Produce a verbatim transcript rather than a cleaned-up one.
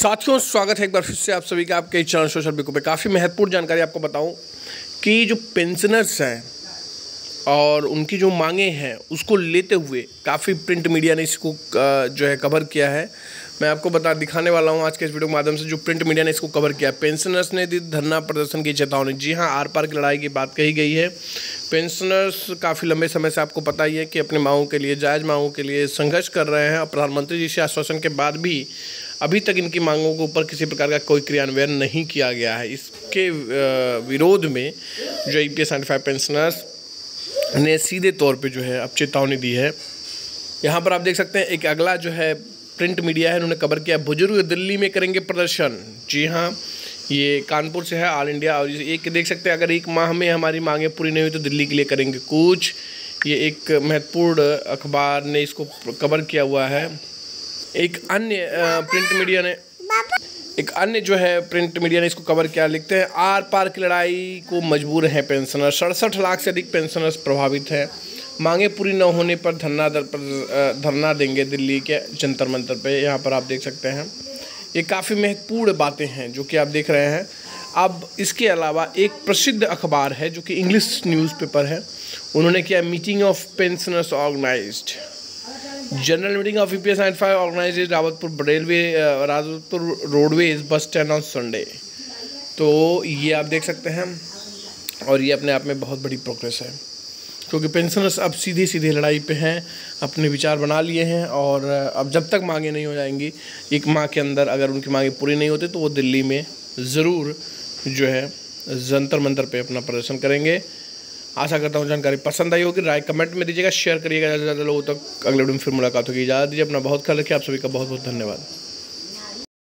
साथियों, स्वागत है एक बार फिर से आप सभी का आपके चैनल सोशल बिको पे। काफ़ी महत्वपूर्ण जानकारी आपको बताऊं कि जो पेंशनर्स हैं और उनकी जो मांगे हैं उसको लेते हुए काफ़ी प्रिंट मीडिया ने इसको जो है कवर किया है। मैं आपको बता दिखाने वाला हूं आज के इस वीडियो के माध्यम से जो प्रिंट मीडिया ने इसको कवर किया। पेंशनर्स ने दी धरना प्रदर्शन की चेतावनी। जी हां, आर पार की लड़ाई की बात कही गई है। पेंशनर्स काफ़ी लंबे समय से आपको पता ही है कि अपने मांगों के लिए, जायज़ मांगों के लिए संघर्ष कर रहे हैं और प्रधानमंत्री जी से आश्वासन के बाद भी अभी तक इनकी मांगों के ऊपर किसी प्रकार का कोई क्रियान्वयन नहीं किया गया है। इसके विरोध में जो E P S ninety five pensioners ने सीधे तौर पे जो है अब चेतावनी दी है। यहाँ पर आप देख सकते हैं एक अगला जो है प्रिंट मीडिया है, उन्होंने कवर किया, बुजुर्ग दिल्ली में करेंगे प्रदर्शन। जी हाँ, ये कानपुर से है, ऑल इंडिया। और एक देख सकते हैं अगर एक माह में हमारी मांगें पूरी नहीं हुई तो दिल्ली के लिए करेंगे कुछ। ये एक महत्वपूर्ण अखबार ने इसको कवर किया हुआ है। एक अन्य प्रिंट मीडिया ने एक अन्य जो है प्रिंट मीडिया ने इसको कवर किया। लिखते हैं आर पार की लड़ाई को मजबूर हैं पेंशनर। सड़सठ लाख से अधिक पेंशनर्स प्रभावित हैं। मांगे पूरी न होने पर धरना दर पर धरना देंगे दिल्ली के जंतर मंतर पे। यहाँ पर आप देख सकते हैं ये काफ़ी महत्वपूर्ण बातें हैं जो कि आप देख रहे हैं। अब इसके अलावा एक प्रसिद्ध अखबार है जो कि इंग्लिश न्यूज़पेपर है, उन्होंने किया meeting of pensioners organized. General meeting of E P S ninety five organize Rawatpur railway Rawatpur roadways bus stand on Sunday. तो ये आप देख सकते हैं और ये अपने आप में बहुत बड़ी प्रोग्रेस है क्योंकि पेंशनर्स अब सीधी सीधी लड़ाई पे हैं, अपने विचार बना लिए हैं। और अब जब तक मांगे नहीं हो जाएंगी, एक माह के अंदर अगर उनकी मांगे पूरी नहीं होती तो वो दिल्ली में ज़रूर जो है जंतर मंतर पे अपना प्रदर्शन करेंगे। आशा करता हूँ जानकारी पसंद आई होगी। राय कमेंट में दीजिएगा, शेयर करिएगा ज़्यादा से ज़्यादा लोगों तक। अगले वीडियो में फिर मुलाकात होगी। इजाज़त दीजिए, अपना बहुत ख्याल रखिए। आप सभी का बहुत बहुत धन्यवाद।